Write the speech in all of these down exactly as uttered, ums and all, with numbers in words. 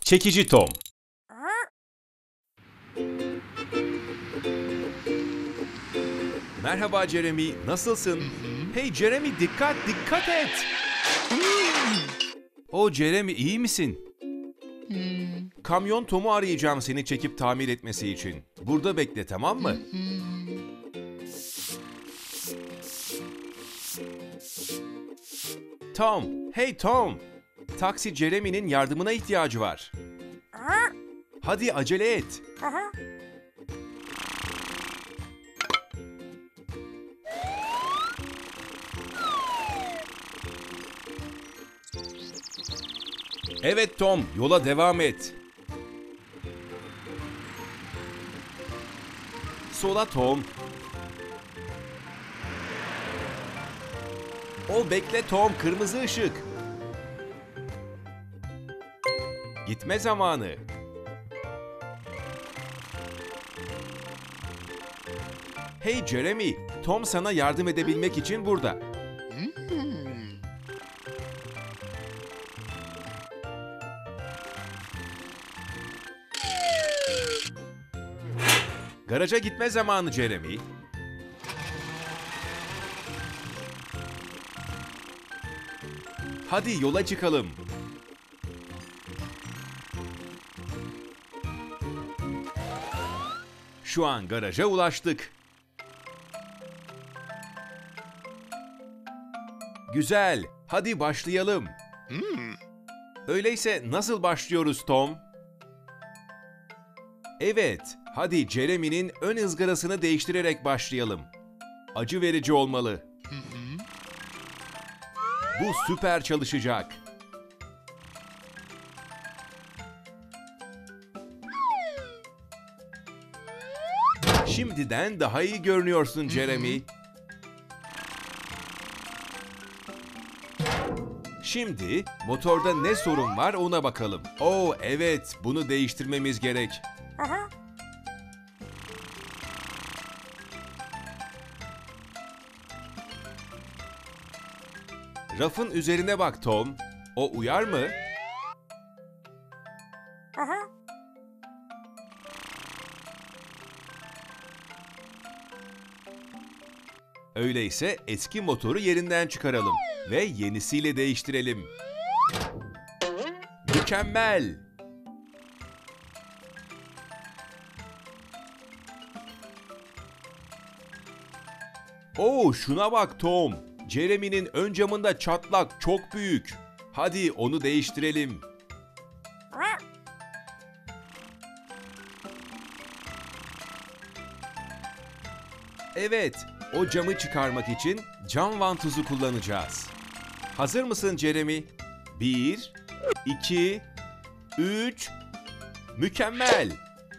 Çekici Tom. Merhaba Jeremy, nasılsın? Hey Jeremy, dikkat, dikkat et! O Jeremy, iyi misin? Kamyon Tom'u arayacağım seni çekip tamir etmesi için. Burada bekle, tamam mı? Tom, hey Tom! Taksi Jeremy'nin yardımına ihtiyacı var. Hadi acele et. Evet Tom, yola devam et. Sola Tom. O bekle Tom, kırmızı ışık. Gitme zamanı. Hey Jeremy, Tom sana yardım edebilmek için burada. Garaja gitme zamanı Jeremy. Hadi yola çıkalım. Şu an garaja ulaştık. Güzel, hadi başlayalım. Hmm. Öyleyse nasıl başlıyoruz Tom? Evet, hadi Jeremy'nin ön ızgarasını değiştirerek başlayalım. Acı verici olmalı. Hı hı. Bu süper çalışacak. Şimdiden daha iyi görünüyorsun Jeremy. Hı hı. Şimdi motorda ne sorun var ona bakalım. Oo evet, bunu değiştirmemiz gerek. Aha. Rafın üzerine bak Tom. O uyar mı? Aha. Öyleyse eski motoru yerinden çıkaralım ve yenisiyle değiştirelim. Mükemmel! Oo, şuna bak Tom. Jeremy'nin ön camında çatlak çok büyük. Hadi onu değiştirelim. Evet, o camı çıkarmak için cam vantuzu kullanacağız. Hazır mısın Jeremy? Bir, iki, üç. Mükemmel!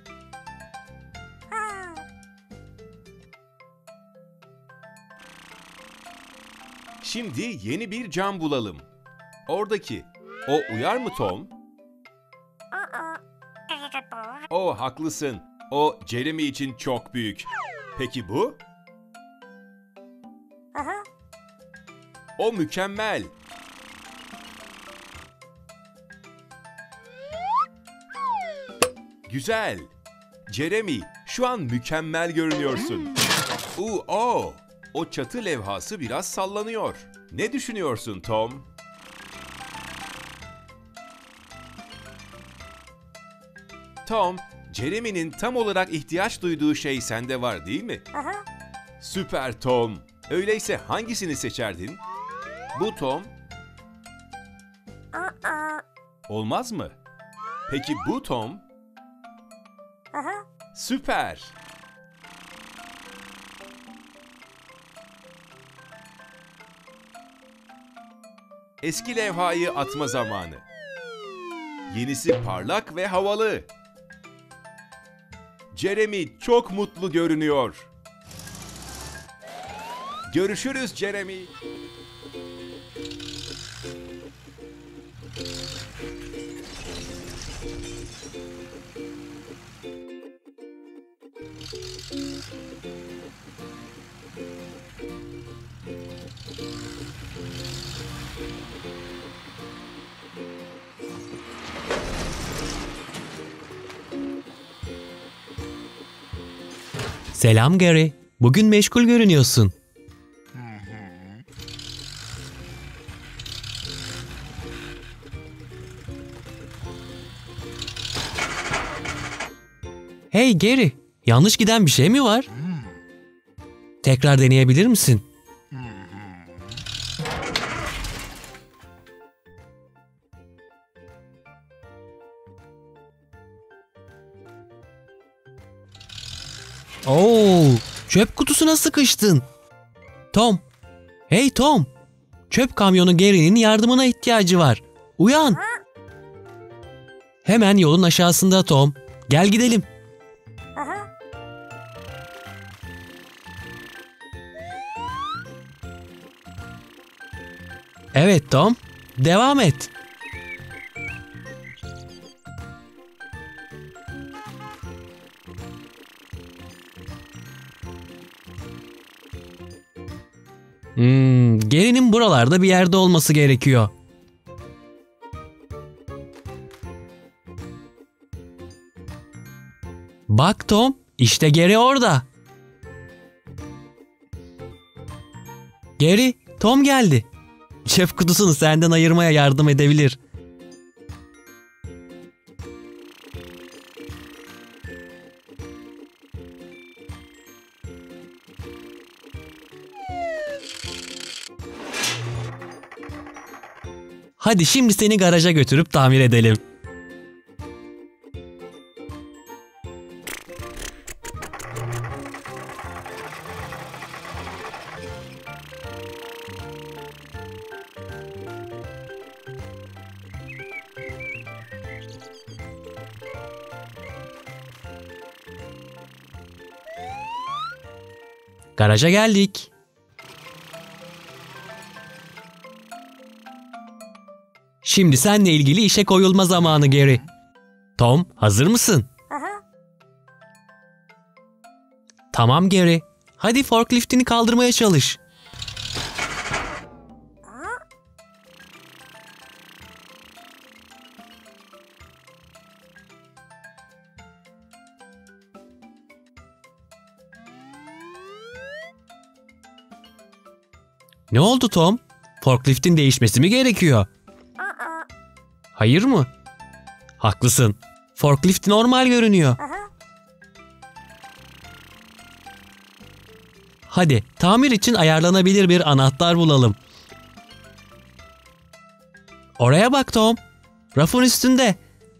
Şimdi yeni bir cam bulalım. Oradaki. O uyar mı Tom? O haklısın. O Jeremy için çok büyük. Peki bu? O mükemmel. Güzel. Jeremy, şu an mükemmel görünüyorsun. Uu, o. O çatı levhası biraz sallanıyor. Ne düşünüyorsun Tom? Tom, Jeremy'nin tam olarak ihtiyaç duyduğu şey sende var değil mi? Aha. Süper Tom. Öyleyse hangisini seçerdin? Bu Tom. Aa. Olmaz mı? Peki bu Tom? Aha. Süper. Eski levhayı atma zamanı. Yenisi parlak ve havalı. Jeremy çok mutlu görünüyor. Görüşürüz Jeremy. Selam Gary. Bugün meşgul görünüyorsun. Hey Gary, yanlış giden bir şey mi var? Tekrar deneyebilir misin? Oo, çöp kutusuna sıkıştın. Tom. Hey Tom. Çöp kamyonu Gary'nin yardımına ihtiyacı var. Uyan. Hemen yolun aşağısında Tom. Gel gidelim. Evet Tom. Devam et. Hmm, Gary'nin buralarda bir yerde olması gerekiyor. Bak Tom, işte Gary orada. Gary, Tom geldi. Çöp kutusunu senden ayırmaya yardım edebilir. Hadi şimdi seni garaja götürüp tamir edelim. Garaja geldik. Şimdi seninle ilgili işe koyulma zamanı Gary. Tom, hazır mısın? Aha. Tamam Gary. Hadi forkliftini kaldırmaya çalış. Ne oldu Tom? Forkliftin değişmesi mi gerekiyor? Hayır mı? Haklısın. Forklift normal görünüyor. Hadi tamir için ayarlanabilir bir anahtar bulalım. Oraya bak Tom. Rafın üstünde.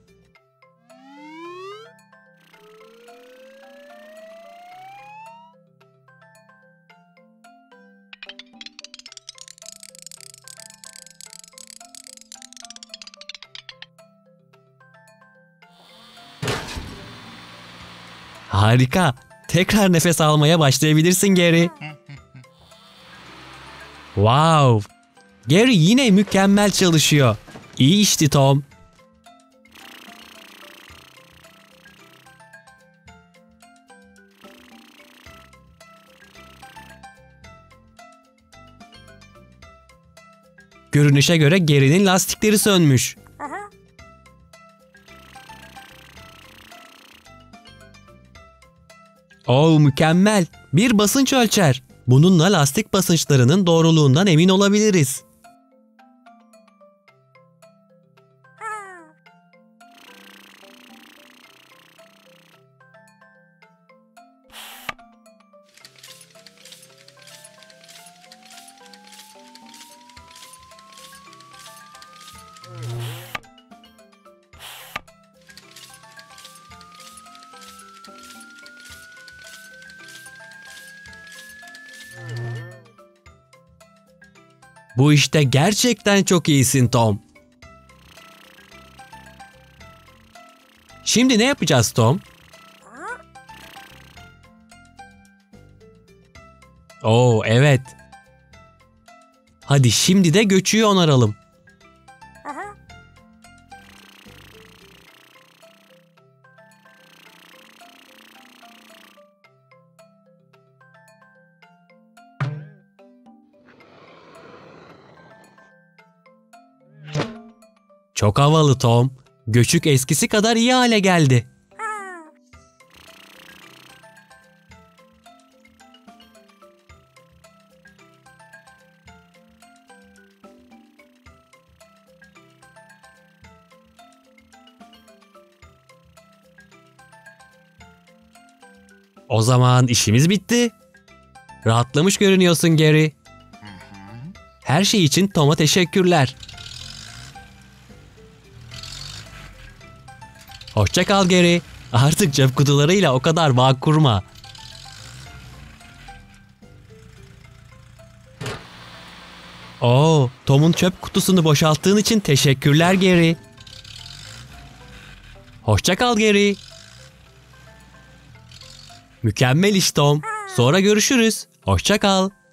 Harika. Tekrar nefes almaya başlayabilirsin Gary. Wow. Gary yine mükemmel çalışıyor. İyi işti Tom. Görünüşe göre Gary'nin lastikleri sönmüş. Oo, mükemmel. Bir basınç ölçer. Bununla lastik basınçlarının doğruluğundan emin olabiliriz. Bu işte gerçekten çok iyisin Tom. Şimdi ne yapacağız Tom? Oo, evet. Hadi şimdi de göçüğü onaralım. Çok havalı Tom. Göçük eskisi kadar iyi hale geldi. O zaman işimiz bitti. Rahatlamış görünüyorsun Gary. Her şey için Tom'a teşekkürler. Hoşça kal Gary. Artık çöp kutularıyla o kadar bağ kurma. Oo, Tom'un çöp kutusunu boşalttığın için teşekkürler Gary. Hoşça kal Gary. Mükemmel iş Tom. Sonra görüşürüz. Hoşça kal.